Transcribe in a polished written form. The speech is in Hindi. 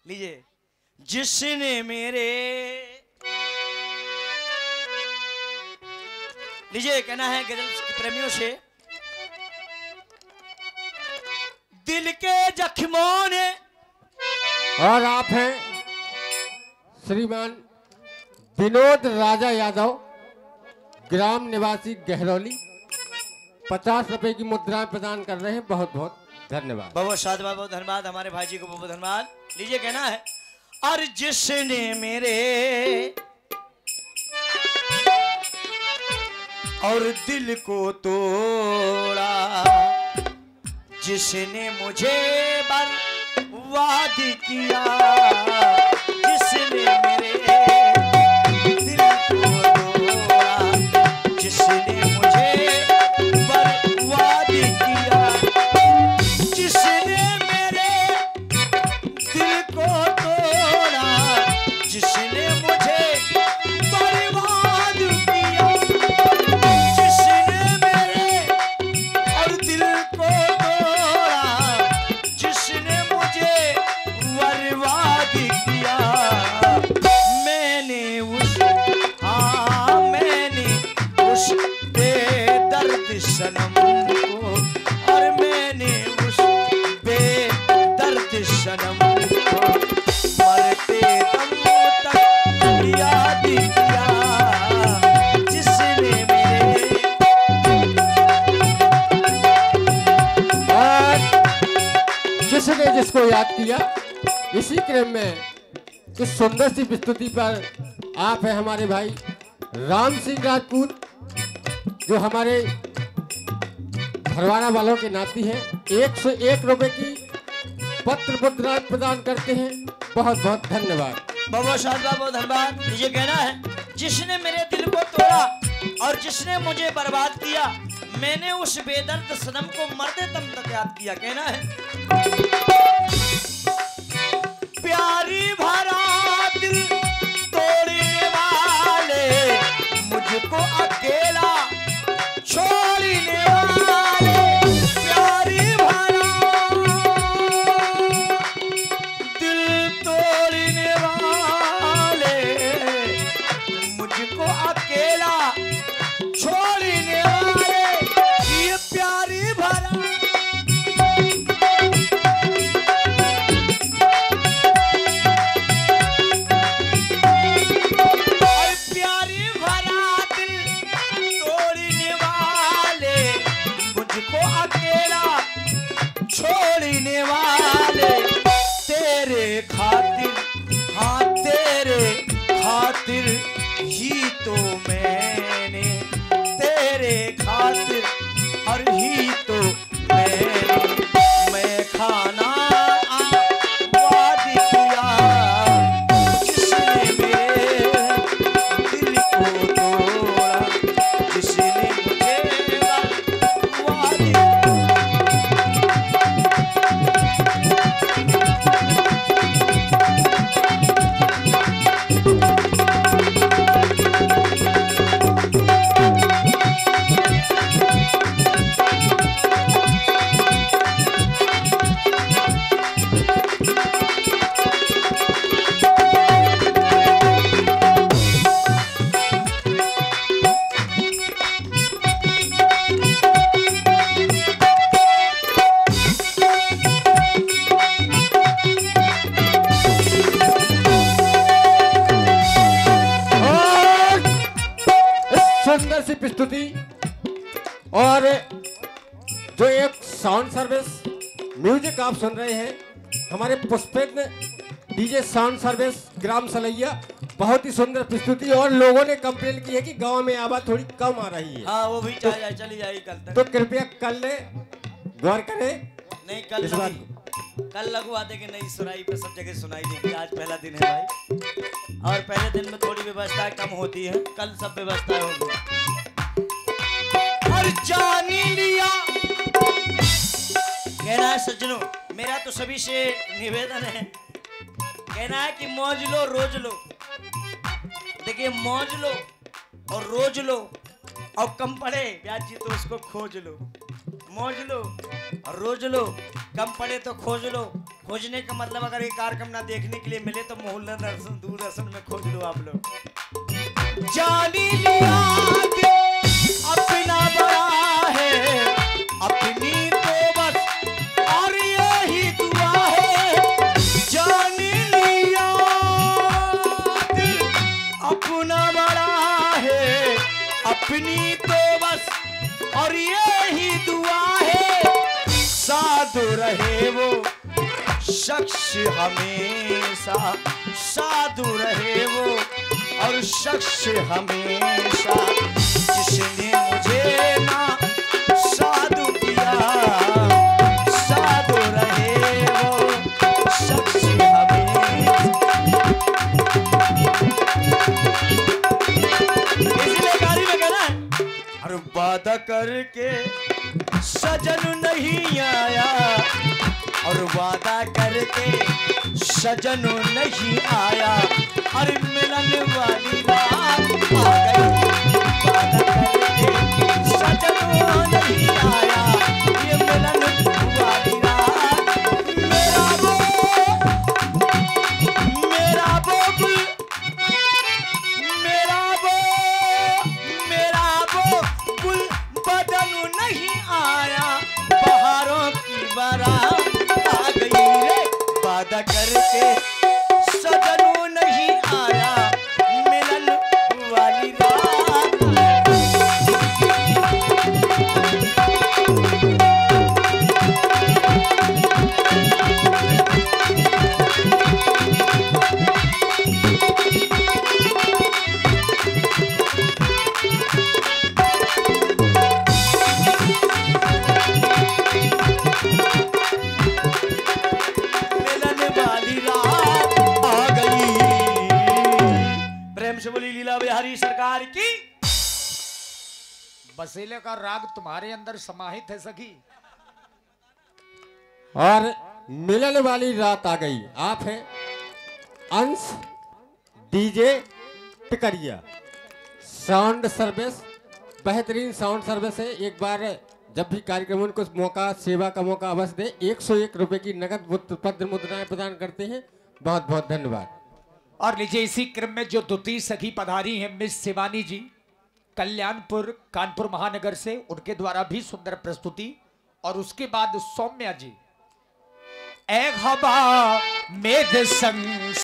लीजिए। जिसने मेरे, लीजिए कहना है गजल प्रेमियों से, दिल के जख्मों ने। और आप हैं श्रीमान विनोद राजा यादव, ग्राम निवासी गहरौली, 50 रुपए की मुद्राएं प्रदान कर रहे हैं। बहुत बहुत धन्यवाद। बहुत शादबाद, बहुत धन्यवाद हमारे भाई जी को, बहुत धन्यवाद। लीजिए कहना है, और जिसने मेरे और दिल को तोड़ा, जिसने मुझे बर्बाद किया, जिसने मेरे दिल को तोड़ा, जिसने मुझे बर्बाद किया, जिसने मेरे दिल को तोड़ा, जिसने मुझे बर्बाद किया, जिसने मेरे और दिल को तोड़ा, जिसने मुझे बर्बाद किया, मैंने उस बेदर्द सनम को, और मैंने उस बेदर्द सनम को मरते दम तक याद किया, जिसने मेरे। और जिसने जिसको याद किया, इसी क्रम में इस सुंदर सी प्रस्तुति पर आप हैं हमारे भाई राम सिंह राजपूत, जो हमारे भरवाना वालों के नाती हैं। 101 रुपए की पत्र मुद्रा प्रदान करते हैं। बहुत बहुत धन्यवाद। बहुत शानदार, बहुत धन्यवाद। लीजिए कहना है, जिसने मेरे दिल को तोड़ा और जिसने मुझे बर्बाद किया, मैंने उस बेदर्द सनम को मरते दम तक याद किया। कहना है, प्यारी भरा दिल तोड़ने वाले, मुझको अकेला छोड़ने वाले, प्यारी भरा दिल तोड़ने वाले, मुझको अकेला छोड़ने वाले, ये प्यारी भरा छोड़ने वाले, तेरे खातिर, हाँ तेरे खातिर ही तो मैंने, तेरे खातिर और ही तो मैं खाना आबाद किया, जिसने मेरे दिल को तोड़ा, जिसने मुझे बर्बाद किया। सुंदर सी प्रस्तुति और जो एक साउंड सर्विस म्यूजिक आप सुन रहे हैं, हमारे पुष्पेंद्र डीजे साउंड सर्विस ग्राम सलैया। बहुत ही सुंदर प्रस्तुति। और लोगों ने कंप्लेन की है कि गांव में आवाज थोड़ी कम आ रही है। हाँ, वो भी चली जाएगी कल तक। तो कृपया कल ले गौर करें। नहीं, कल इस बात कल लगवा दे कि नहीं, सुनाई पे सब जगह सुनाई देगी। आज पहला दिन है भाई, और पहले दिन में थोड़ी व्यवस्थाएं कम होती है, कल सब व्यवस्थाएं होंगी। और जान लिया, कहना है सज्जनों, मेरा तो सभी से निवेदन है, कहना है कि मौज लो रोज लो। देखिए, मौज लो और रोज लो, और कम पड़े ब्याज जी तो उसको खोज लो। मौज लो और रोज लो, कम पड़े तो खोज लो। खोजने का मतलब अगर ये कार्यक्रम ना देखने के लिए मिले तो मोहल्ला दर्शन दूरदर्शन में खोज लो आप लोग। जानी लिया अपना बड़ा है, अपनी तो बस और यही दुआ है। जान लिया अपना बड़ा है, अपनी तो बस और यही दुआ है। साधु रहे वो शख्स हमेशा, साधु रहे वो और शख्स हमेशा, जिसने मुझे ना साधु किया। साधु रहे वो शख्स हमेशा। इसलिए गाड़ी में कहना है, हर वादा करके सजन नहीं आया, और वादा करके सजन नहीं आया। अरे मिलन वाली रात आ गई, वादा करके सजन नहीं आया, ये मिलन वाली रात। मेरा वो मेरा वो मेरा वो मेरा वो गुल बदन नहीं आया, बहारों की बारात आ गई रे। वादा करके सजनों नहीं आया, मिलन वाली रात। बोली लीला बिहारी सरकार की। बसेले का राग तुम्हारे अंदर समाहित है सखी। और मिलन वाली रात आ गई। आप हैं Ansh DJ Tikariya. Sound service बेहतरीन साउंड सर्विस है। एक बार जब भी कार्यक्रम उनको मौका, सेवा का मौका अवश्य दें। 101 रुपए की नगद पत्र मुद्राएं प्रदान करते हैं। बहुत बहुत धन्यवाद। और लीजिए इसी क्रम में जो द्वितीय सखी पधारी हैं मिस शिवानी जी कल्याणपुर कानपुर महानगर से, उनके द्वारा भी सुंदर प्रस्तुति। और उसके बाद सौम्या जी एक हवा मेघ संग